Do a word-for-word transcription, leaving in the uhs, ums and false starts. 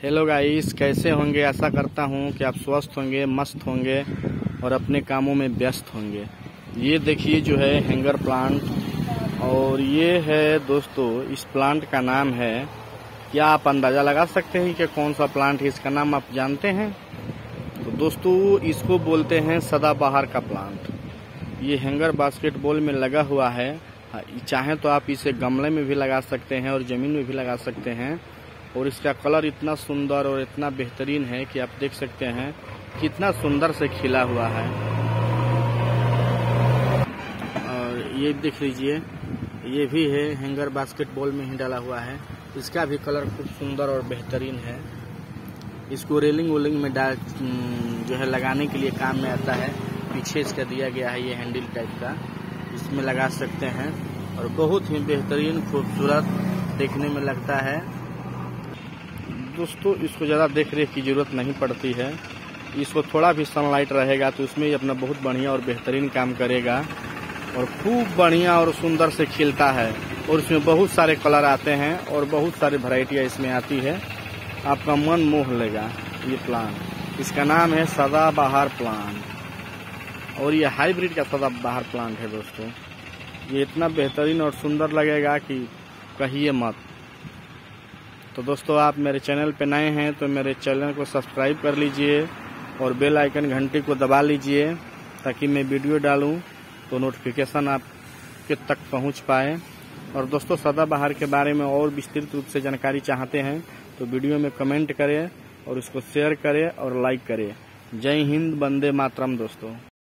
Hello guys, कैसे होंगे। आशा करता हूँ कि आप स्वस्थ होंगे, मस्त होंगे और अपने कामों में व्यस्त होंगे। ये देखिए जो है हैंगर प्लांट, और ये है दोस्तों, इस प्लांट का नाम है, क्या आप अंदाज़ा लगा सकते हैं कि कौन सा प्लांट है? इसका नाम आप जानते हैं? तो दोस्तों इसको बोलते हैं सदाबहार का प्लांट। ये हैंगर बास्केटबॉल में लगा हुआ है। चाहे तो आप इसे गमले में भी लगा सकते हैं और ज़मीन में भी लगा सकते हैं। और इसका कलर इतना सुंदर और इतना बेहतरीन है कि आप देख सकते हैं कितना सुंदर से खिला हुआ है। और ये देख लीजिए, ये भी है हैंगर बास्केटबॉल में ही डाला हुआ है। इसका भी कलर खूब सुंदर और बेहतरीन है। इसको रेलिंग वेलिंग में डाल जो है लगाने के लिए काम में आता है। पीछे इसका दिया गया है ये हैंडल टाइप का, इसमें लगा सकते हैं और बहुत ही बेहतरीन खूबसूरत देखने में लगता है। दोस्तों इसको ज़्यादा देख रेख की ज़रूरत नहीं पड़ती है। इसको थोड़ा भी सनलाइट रहेगा तो इसमें अपना बहुत बढ़िया और बेहतरीन काम करेगा और खूब बढ़िया और सुंदर से खिलता है। और इसमें बहुत सारे कलर आते हैं और बहुत सारी वैरायटियाँ इसमें आती है। आपका मन मोह लेगा ये प्लांट। इसका नाम है सदाबहार प्लांट और ये हाइब्रिड का सदाबहार प्लांट है। दोस्तों ये इतना बेहतरीन और सुंदर लगेगा कि कहिए मत। तो दोस्तों आप मेरे चैनल पे नए हैं तो मेरे चैनल को सब्सक्राइब कर लीजिए और बेल आइकन घंटी को दबा लीजिए ताकि मैं वीडियो डालूं तो नोटिफिकेशन आपके तक पहुंच पाए। और दोस्तों सदाबहार के बारे में और विस्तृत रूप से जानकारी चाहते हैं तो वीडियो में कमेंट करें और उसको शेयर करें और लाइक करें। जय हिंद, वंदे मातरम दोस्तों।